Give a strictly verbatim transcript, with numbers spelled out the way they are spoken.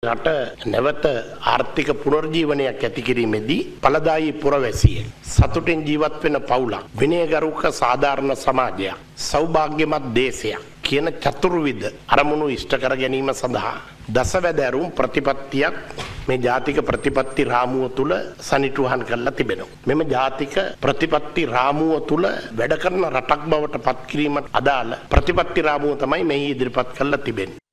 රට නැවත ආර්ථික පුනර්ජීවනයක් ඇති කිරීමේදී ඵලදායී පුරවැසිය සතුටින් ජීවත් වෙන පවුලක් විනයගරුක සාධාරණ සමාජයක් සෞභාග්‍යමත් දේශයක් කියන චතුර්විධ අරමුණු ඉෂ්ට කර ගැනීම සඳහා දසවැදෑරුම් ප්‍රතිපත්තියක් මේ ජාතික ප්‍රතිපත්ති රාමුව තුල සනිටුහන් කරලා තිබෙනවා. මෙම ජාතික ප්‍රතිපත්ති රාමුව තුල වැඩ කරන රටක් බවට පත් කිරීමට අදාළ ප්‍රතිපත්ති රාමුව තමයි මෙහි ඉදිරිපත් කරලා තිබෙන්නේ.